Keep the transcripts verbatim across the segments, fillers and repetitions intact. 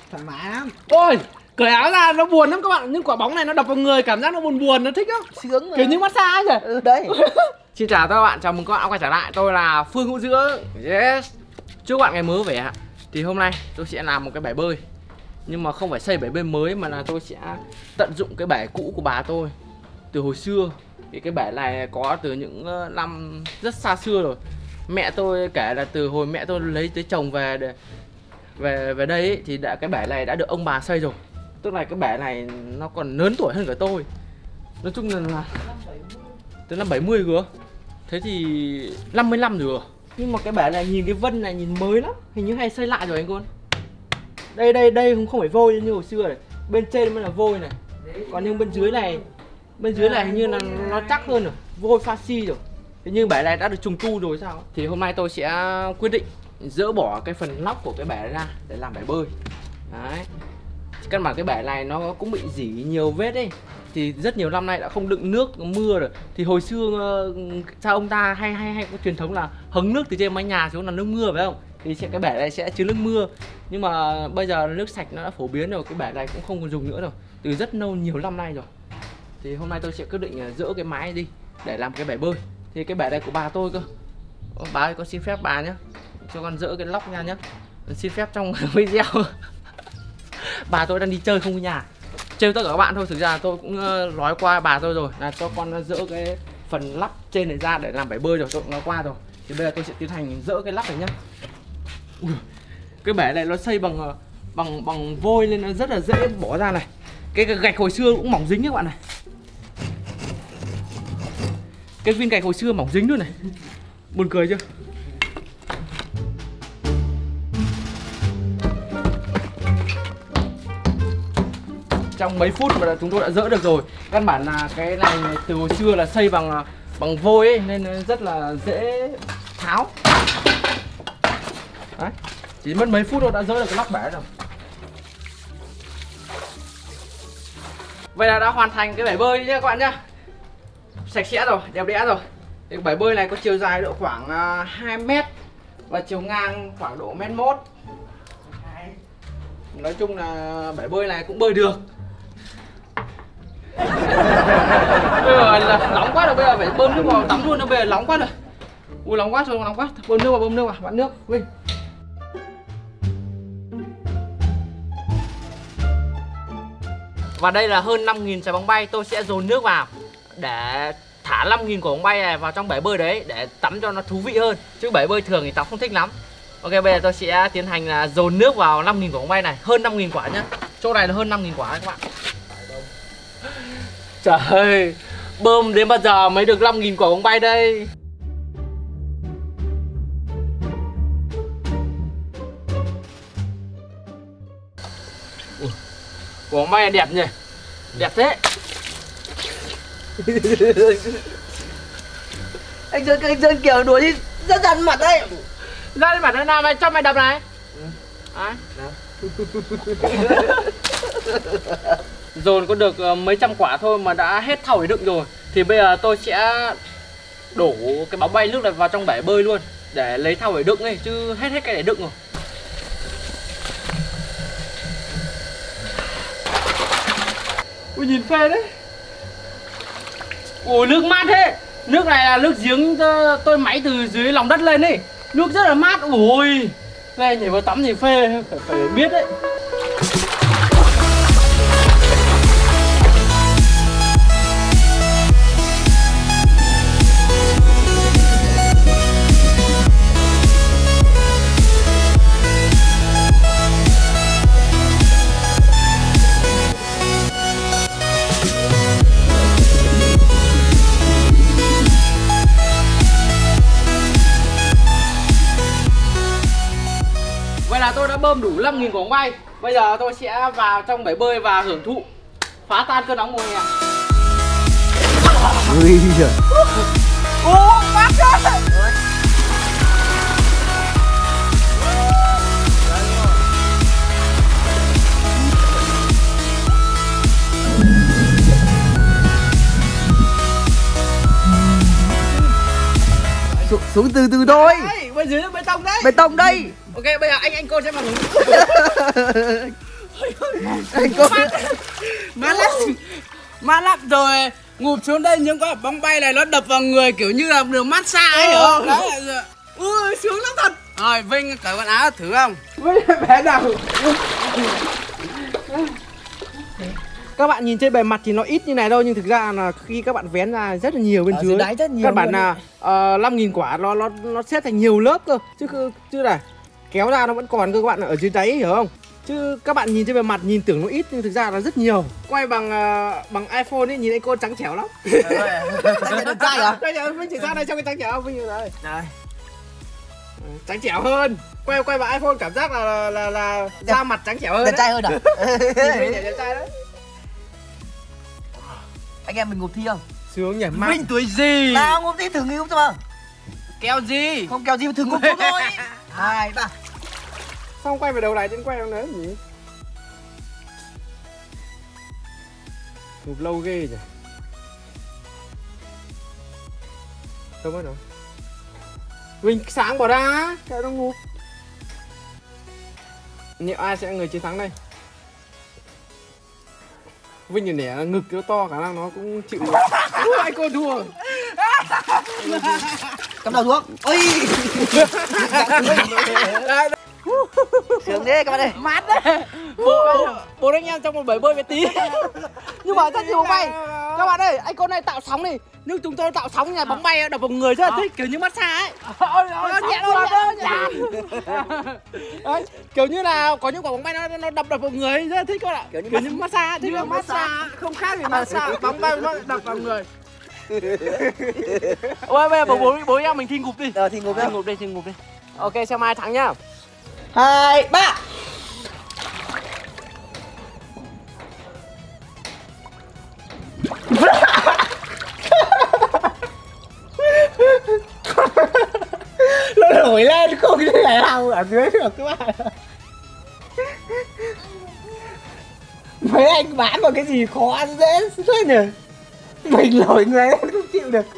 thoải mái lắm. Ôi, cởi áo ra nó buồn lắm các bạn. Nhưng quả bóng này nó đập vào người cảm giác nó buồn buồn, nó thích lắm. Sướng mà. Kiểu như massage ấy nhỉ. Ừ, đấy. Xin chào các bạn, chào mừng các bạn quay trở lại. Tôi là Phương Hữu Dưỡng. Yes. Chúc bạn ngày mới vẻ ạ. Thì hôm nay tôi sẽ làm một cái bể bơi. Nhưng mà không phải xây bể bơi mới mà là tôi sẽ tận dụng cái bể cũ của bà tôi từ hồi xưa. Thì cái bể này có từ những năm rất xa xưa rồi. Mẹ tôi kể là từ hồi mẹ tôi lấy tới chồng về để về về đây ấy, thì đã cái bể này đã được ông bà xây rồi. Tức là cái bể này nó còn lớn tuổi hơn cả tôi. Nói chung là, là từ năm bảy mươi cơ. Thế thì năm mươi năm rồi. Nhưng mà cái bể này nhìn cái vân này nhìn mới lắm. Hình như hay xây lại rồi anh con. Đây đây đây cũng không phải vôi như hồi xưa này. Bên trên mới là vôi này. Còn nhưng bên dưới này bên dưới này hình như là nó chắc hơn rồi. Vôi pha xi rồi. Thế nhưng bể này đã được trùng tu rồi sao? Thì hôm nay tôi sẽ quyết định dỡ bỏ cái phần nóc của cái bể ra để làm bể bơi. Đấy. Căn bản cái bể này nó cũng bị rỉ nhiều vết ấy. Thì rất nhiều năm nay đã không đựng nước mưa rồi. Thì hồi xưa sao ông ta hay hay hay có truyền thống là hứng nước từ trên mái nhà xuống là nước mưa phải không? Thì sẽ cái bể này sẽ chứa nước mưa. Nhưng mà bây giờ nước sạch nó đã phổ biến rồi, cái bể này cũng không còn dùng nữa rồi. Từ rất lâu nhiều năm nay rồi. Thì hôm nay tôi sẽ quyết định dỡ cái mái đi để làm cái bể bơi. Thì cái bể này của bà tôi cơ. Ô, bà ơi, con xin phép bà nhé, cho con dỡ cái lóc ra nhé. Xin phép trong video. Bà tôi đang đi chơi không có nhà. Trêu tất cả các bạn thôi, thực ra tôi cũng nói qua bà tôi rồi là cho con dỡ cái phần lắp trên này ra để làm bể bơi rồi, tôi cũng nói qua rồi. Thì bây giờ tôi sẽ tiến hành dỡ cái lắp này nhá. Ui, cái bể này nó xây bằng bằng bằng vôi nên nó rất là dễ bỏ ra này. Cái gạch hồi xưa cũng mỏng dính các bạn này. Cái viên gạch hồi xưa mỏng dính luôn này. Buồn cười chưa? Trong mấy phút mà chúng tôi đã dỡ được rồi. Căn bản là cái này từ hồi xưa là xây bằng bằng vôi ấy, nên rất là dễ tháo. Đấy. Chỉ mất mấy phút thôi đã dỡ được cái nóc bể rồi. Vậy là đã hoàn thành cái bể bơi nhé các bạn nhé. Sạch sẽ rồi, đẹp đẽ rồi. Cái bể bơi này có chiều dài độ khoảng uh, hai mét và chiều ngang khoảng độ mét mốt. Nói chung là bể bơi này cũng bơi được. Bây giờ là nóng quá rồi, bây giờ phải bơm nước vào tắm luôn, nó bây giờ nóng quá rồi. Ui nóng quá rồi, nóng quá. Bơm nước vào, bơm nước vào, bạn nước. Vinh. Và đây là hơn năm nghìn trái bóng bay, tôi sẽ dồn nước vào để thả năm nghìn quả bóng bay này vào trong bể bơi đấy để tắm cho nó thú vị hơn. Chứ bể bơi thường thì tắm không thích lắm. Ok, bây giờ tôi sẽ tiến hành là dồn nước vào năm nghìn quả bóng bay này, hơn năm nghìn quả nhá. Chỗ này là hơn năm nghìn quả đấy các bạn. Trời ơi, bơm đến bao giờ mới được năm nghìn quả bóng bay đây. Ủa, quả bóng bay này đẹp nhỉ. Đẹp thế. Anh Sơn, anh Sơn kiểu đuổi đi rất dằn mặt đấy. Ra đi mặt nó nào mày cho mày đập này. Ừ. Đấy. Dồn có được mấy trăm quả thôi mà đã hết thau để đựng rồi. Thì bây giờ tôi sẽ đổ cái bóng bay nước này vào trong bể bơi luôn để lấy thau để đựng ấy, chứ hết hết cái để đựng rồi. Ui nhìn phê đấy. Ôi nước mát thế. Nước này là nước giếng tôi máy từ dưới lòng đất lên ấy. Nước rất là mát. Ôi đây nhảy vào tắm thì phê. Phải, phải biết đấy. Vậy là tôi đã bơm đủ năm nghìn quả bóng bay. Bây giờ tôi sẽ vào trong bể bơi và hưởng thụ phá tan cơn nóng mùa hè. Ui giời. Ô, mát quá. Xuống, xuống từ từ thôi. Đấy, bên dưới là bê tông đấy. Bê tông đây. Ok, bây giờ anh anh cô sẽ vào hướng. Anh có Mát lắm. Mát lắm rồi ngụp xuống đây những quả bóng bay này nó đập vào người kiểu như là được massage ấy, hiểu không? Đấy là ui sướng lắm thật. Rồi Vinh cởi quần áo thử không? Vinh bé đầu. Các bạn nhìn trên bề mặt thì nó ít như này đâu, nhưng thực ra là khi các bạn vén ra rất là nhiều bên ở dưới. dưới đáy rất nhiều. Các bạn là uh, năm nghìn quả nó nó nó xếp thành nhiều lớp cơ, chứ chứ này kéo ra nó vẫn còn cơ, các bạn ở dưới đáy hiểu không? Chứ các bạn nhìn trên bề mặt nhìn tưởng nó ít nhưng thực ra là rất nhiều. Quay bằng uh, bằng iPhone ấy nhìn anh cô trắng trẻo lắm. Anh đẹp trai hả? Đây giờ Vinh chỉ ra đây trong cái trắng trẻo không Vinh rồi. Đây. Trắng trẻo hơn. Quay quay bằng iPhone cảm giác là là là, là da mặt trắng trẻo hơn. Đẹp trai hơn à? Nhìn Vinh đẹp trai đấy. Anh em mình ngụp thi không? Sướng nhỉ. Vinh tuổi gì? Nào ngụp thi thử ngụp cho mà. Keo gì? Không kèo gì mà thử ngụp xuống thôi. Hai ba. Xong quay về đầu này chứ quay đâu nữa nhỉ? Ngụp lâu ghê nhỉ. Đâu mất rồi. Vinh sáng bỏ ra, kẹo nó ngụp. Liệu ai sẽ là người chiến thắng đây? Vinh nhìn nẻ ngực nó to, khả năng nó cũng chịu được. Ui, anh cô thua. Cắm đầu xuống. Ôi. Sướng thế các bạn ơi. Mát đấy. Bố, bố anh em trong một bể bơi bé tí. Nhưng mà rất nhiều bóng bay. Các bạn ơi, anh con này tạo sóng đi. Nhưng chúng tôi tạo sóng nhà bóng bay đập vào người rất là thích, kiểu như massage ấy. Nhẹ thôi, nhẹ. Kiểu như là có những quả bóng bay nó nó đập đập vào người ấy, rất là thích các bạn ạ. Kiểu như, kiểu như massage, thích không? Massage không khác gì massage, bóng bay nó đập vào người. Ôi bây giờ bố bố bố em mình thi ngụp đi. Ờ thì ngụp đi. Thi ngụp đi, thi ngụp đi. Ok xem ai thắng nhá. Hai ba. Nó nổi lên không như thế nào ở dưới được các bạn. Mấy anh bán vào cái gì khó dễ thế nhỉ. Mình nổi người lên không chịu được.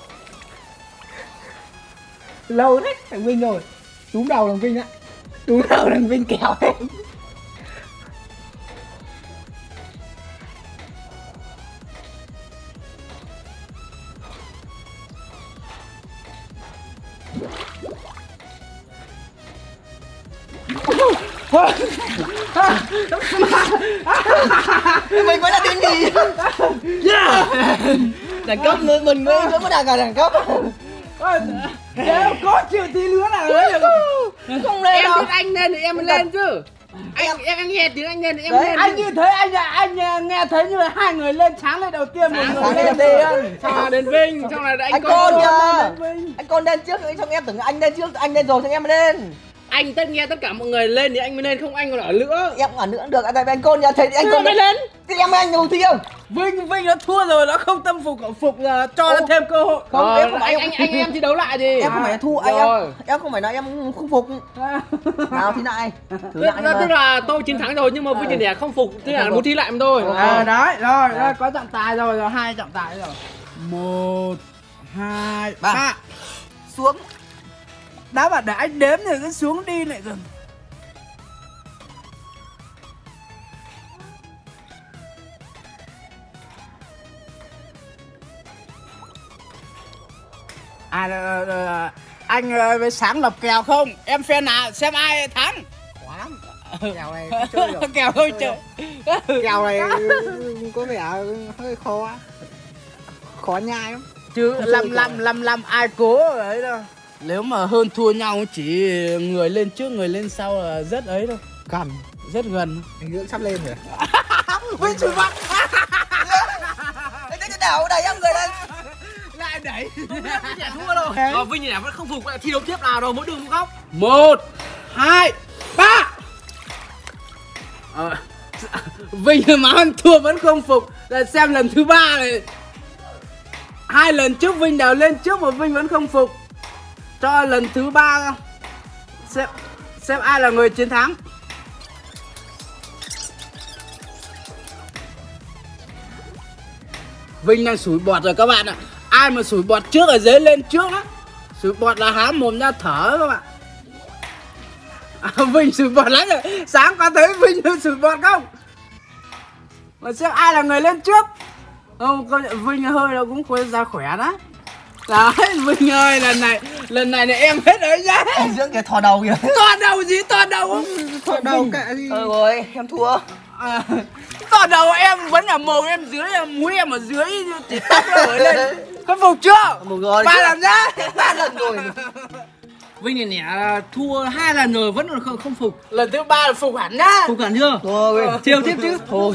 Lâu đấy thằng Vinh rồi. Túm đầu thằng Vinh á. Túm đầu thằng Vinh kéo em. Mình mới là tên gì? Yeah. Đẳng cấp mình mình mới có đẳng cả đẳng cấp. Nếu có chịu tí nữa là ấy được. Không lên Em đâu. biết anh lên thì em mới lên chứ. Anh em anh nghe tiếng anh lên thì em Đấy, lên. Anh như thế anh anh nghe thấy như là hai người lên sáng lên đầu tiên, một người Sáng lên lên đầu tiên. xong là đến Vinh, xong là anh, Anh con con lên kìa. đến Vinh. Anh con lên trước xong em tưởng anh lên trước, anh lên rồi xong em mới lên. Anh tất nghe tất cả mọi người lên thì anh mới lên, không anh còn ở nữa. Em ở nữa cũng được, tại vì anh con nhà thấy anh Anh con mới lên. thì em với anh ngồi thi không? Vinh Vinh nó thua rồi, nó không tâm phục khẩu phục là cho nó Ô. thêm cơ hội. Không, Ờ, em không phải anh anh anh em thi đấu lại thì. em không phải là thua, anh Rồi. em em không phải là em không phục. Nào thi lại. Thử Tức, lại tức mà. là tôi chiến thắng rồi nhưng mà Vinh Đẻ không phục, tức là Không muốn phục. thi lại mà thôi. À, đấy, rồi, rồi, có trọng tài rồi, rồi hai trọng tài rồi. Một, hai, Ba. ba. Xuống. Đã bảo để anh đếm rồi cứ xuống đi lại rồi. À, rồi, rồi, rồi. Anh với sáng lập kèo không? Em phe nào xem ai thắng? Quá lắm. Kèo này không chơi được. Kèo hơi chơi. Kèo này có vẻ hơi khó. Khó nhai lắm. Chứ lăm lăm lăm lăm ai cố ấy đâu. Nếu mà hơn thua nhau chỉ người lên trước người lên sau là rất ấy thôi. Gần, Rất gần. anh Dưỡng sắp lên rồi. Vinh chửi mặt. Anh thấy đảo đẩy em người lên. Lại đẩy. Vinh Đẻ thua rồi. Ờ, Vinh Đẻ vẫn không phục, lại thi đấu tiếp nào rồi, mỗi đường một góc. Một, hai, ba. Ờ, Vinh mà ăn thua vẫn không phục. Là xem lần thứ ba này. Hai lần trước Vinh đều lên trước mà Vinh vẫn không phục. Cho lần thứ ba xem xem ai là người chiến thắng. Vinh đang sủi bọt rồi các bạn ạ. Ai mà sủi bọt trước ở dưới lên trước đó. Sủi bọt là há mồm ra thở các bạn. Vinh sủi bọt lắm rồi. Sáng có thấy Vinh sủi bọt không? Mà xem ai là người lên trước. Không, công nhận Vinh hơi nó cũng quên ra khỏe đó. Đấy, Vinh ơi, lần này lần này là em hết rồi nhá. Anh dưỡng cái thò đầu kìa. To đầu gì, to đầu không? Thò đầu cả gì. Ờ rồi, em thua. À, to đầu em vẫn là màu em dưới, em mũi em ở dưới thì tóc nó ở lên. Khâm phục chưa? Một rồi. Ba lần nhá. Ba lần rồi. Vinh này nè thua hai lần rồi vẫn còn không, không phục. Lần thứ ba là phục hẳn nhá. Phục hẳn chưa? Thôi. Chiều tiếp chứ. Thôi.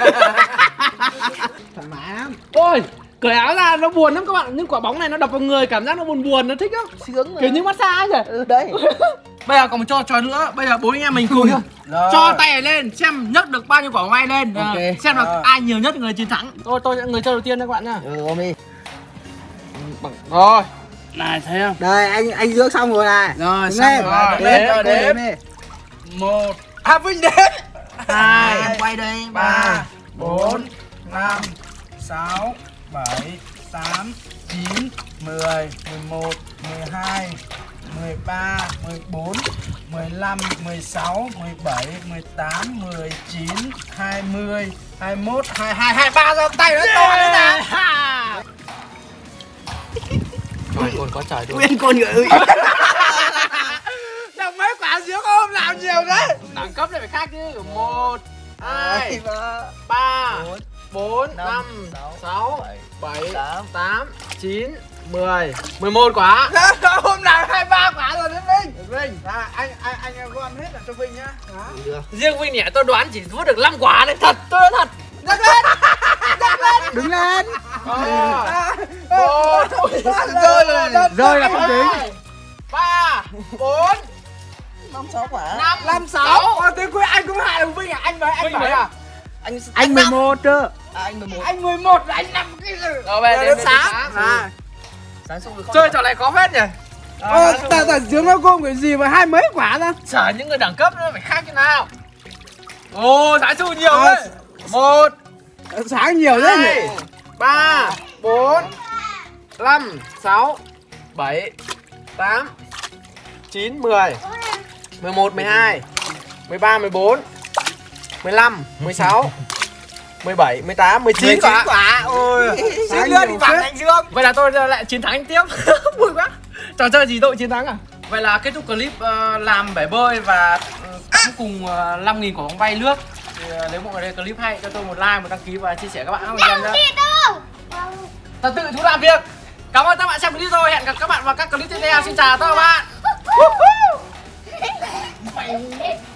Thoải mái lắm. Ôi, cởi áo ra nó buồn lắm các bạn. Nhưng quả bóng này nó đập vào người cảm giác nó buồn buồn, nó thích lắm. Sướng mà. Kiểu như massage ấy. Ừ đấy. Bây giờ còn một trò trò nữa. Bây giờ bốn anh em mình cùng Rồi. cho tay lên xem nhấc được bao nhiêu quả bóng bay lên. Ok. À, xem là Rồi. ai nhiều nhất người chiến thắng. Tôi tôi sẽ người chơi đầu tiên đấy các bạn nha. Ừ ôm đi. Rồi. Này thấy không? Đây anh anh dưỡng xong rồi này. Rồi, Đứng xong lên. rồi. Đếm, Đếm, cô đếm. đếm đi. Một. À Vinh đến. Hai, Hai, em quay đây. ba, bốn, năm, sáu, bảy, tám, chín, mười, mười một, mười hai, mười ba, mười bốn, mười lăm, mười sáu, mười bảy, mười tám, mười chín, hai mươi, hai mươi mốt, hai mươi hai, hai mươi ba ra tay nó to đấy nè. Trời còn có trời thôi. Nguyên con ngựa ơi. Đằng mấy quả giếng ôm làm nhiều đấy. Đẳng cấp này phải khác chứ. Một, hai, Hai, ba, ba, bốn, bốn, năm, năm, sáu, sáu, bảy, bảy, tám. tám, chín, mười, mười một quả. Hôm nào hai mươi ba quả rồi đấy Vinh. Vinh, à, anh anh anh gom hết là cho Vinh nhá. Đó. Được. Riêng Vinh nhỉ tôi đoán chỉ vút được năm quả đấy. Thật, tôi nói thật. Nhấc lên. Nhấc lên. Đứng lên. À, Một, Rơi rồi. Rơi là không tính. ba, bốn, Năm sáu quả. năm, năm sáu. Ờ, thế cuối anh cũng hại được Vinh à? Anh mấy anh Vinh bảy mấy à? à? Anh Anh mười một chứ. À, anh mười một. Anh mười một là anh năm cái gì? Rồi về đến sáng. À. Sáng xong rồi không. Chơi trò này khó phết nhỉ. Ờ, tờ tờ dưới nó gồm cái gì mà hai mấy quả ra? Chả những người đẳng cấp nữa phải khác như nào. Ồ, giá xu nhiều À, đấy. Một, sáng nhiều đấy hai, nhỉ? ba, bốn, năm, sáu, bảy, tám, chín, mười, mười một, mười hai, mười ba, mười bốn, mười lăm, mười sáu, mười bảy, mười tám, mười chín quả. quả. Ôi. Sáng Xin nữa nhiều đi bạn phết. anh Dương. Vậy là tôi lại chiến thắng tiếp. Vui quá. Trò chơi gì tôi chiến thắng à? Vậy là kết thúc clip uh, làm bể bơi và uh, cũng cùng uh, năm nghìn quả bóng bay nước. Thì uh, nếu mọi người thấy clip hay cho tôi một like, một đăng ký và chia sẻ các bạn không nhé. Thật tự chú làm việc. Cảm ơn các bạn xem clip tôi. Hẹn gặp các bạn vào các clip tiếp theo. Xin chào các bạn.